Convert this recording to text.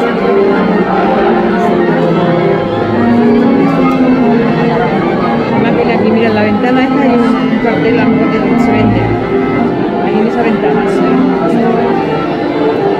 Aquí, mira, en la ventana esta hay un cartel a lo mejor que se vende. Ahí en esa ventana.